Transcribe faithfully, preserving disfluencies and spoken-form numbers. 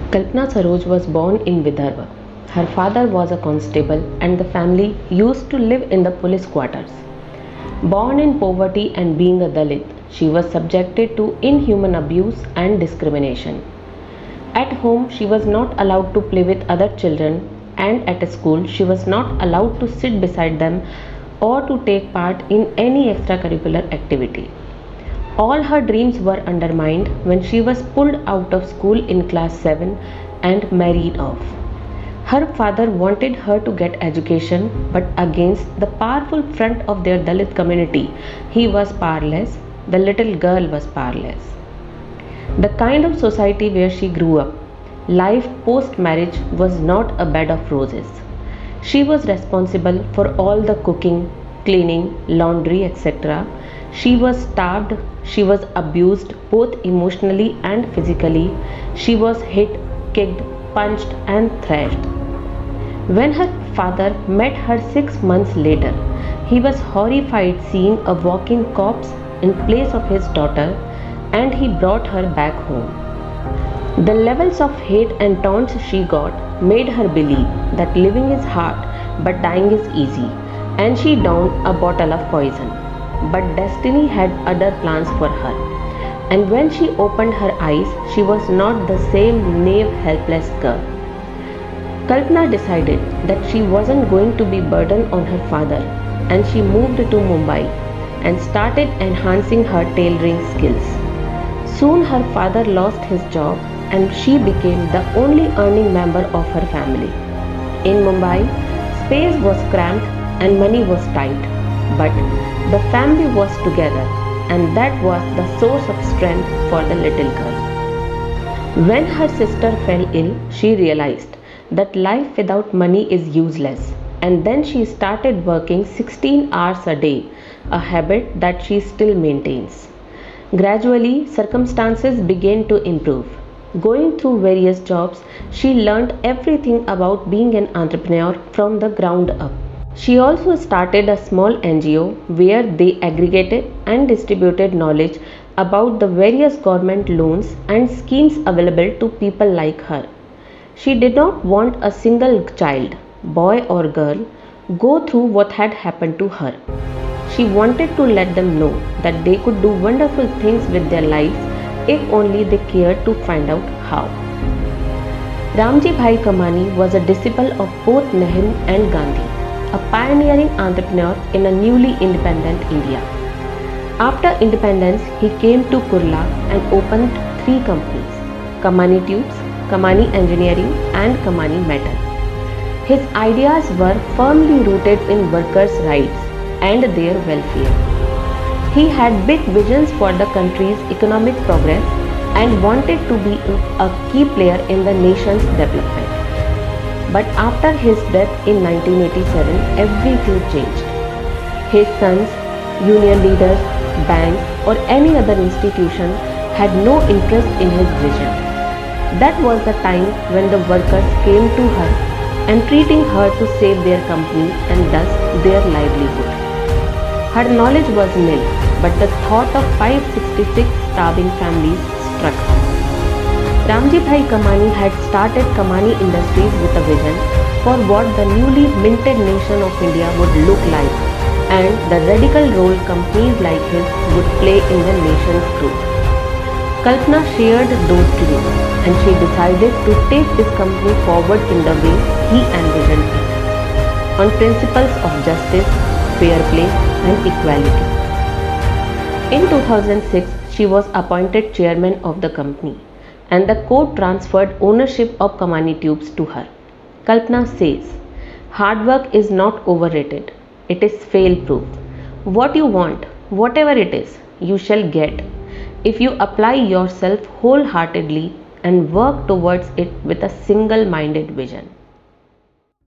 Kalpana Saroj was born in Vidarbha. Her father was a constable and the family used to live in the police quarters. Born in poverty and being a Dalit, she was subjected to inhuman abuse and discrimination. At home, she was not allowed to play with other children, and at school, she was not allowed to sit beside them or to take part in any extracurricular activity. All her dreams were undermined when she was pulled out of school in class seven and married off. Her father wanted her to get education, but against the powerful front of their Dalit community, he was powerless. The little girl was powerless. The kind of society where she grew up, life post-marriage was not a bed of roses. She was responsible for all the cooking, cleaning, laundry, et cetera. She was starved, she was abused both emotionally and physically. She was hit, kicked, punched and thrashed. When her father met her six months later, he was horrified seeing a walking corpse in place of his daughter, and he brought her back home. The levels of hate and taunts she got made her believe that living is hard but dying is easy, and she downed a bottle of poison. But destiny had other plans for her, and when she opened her eyes, she was not the same naive, helpless girl. Kalpana decided that she wasn't going to be burdened on her father, and she moved to Mumbai and started enhancing her tailoring skills. Soon her father lost his job and she became the only earning member of her family. In Mumbai, space was cramped and money was tight, but the family was together, and that was the source of strength for the little girl. When her sister fell ill, she realized that life without money is useless, and then she started working sixteen hours a day, a habit that she still maintains. Gradually, circumstances began to improve. Going through various jobs, she learned everything about being an entrepreneur from the ground up. She also started a small N G O where they aggregated and distributed knowledge about the various government loans and schemes available to people like her. She did not want a single child, boy or girl, go through what had happened to her. She wanted to let them know that they could do wonderful things with their lives if only they cared to find out how. Ramji Bhai Kamani was a disciple of both Nehru and Gandhi, a pioneering entrepreneur in a newly independent India. After independence, he came to Kurla and opened three companies: Kamani Tubes, Kamani Engineering and Kamani Metal. His ideas were firmly rooted in workers' rights and their welfare. He had big visions for the country's economic progress and wanted to be a key player in the nation's development. But after his death in nineteen eighty-seven, everything changed. His sons, union leaders, banks or any other institution had no interest in his vision. That was the time when the workers came to her, entreating her to save their company and thus their livelihood. Her knowledge was nil, but the thought of five hundred sixty-six starving families struck her. Ramji Bhai Kamani had started Kamani Industries with a vision for what the newly minted nation of India would look like and the radical role companies like his would play in the nation's growth. Kalpana shared those dreams and she decided to take this company forward in the way he envisioned it, on principles of justice, fair play and equality. In two thousand six, she was appointed chairman of the company, and the court transferred ownership of Kamani Tubes to her. Kalpana says, "Hard work is not overrated. It is fail-proof. What you want, whatever it is, you shall get if you apply yourself wholeheartedly and work towards it with a single-minded vision."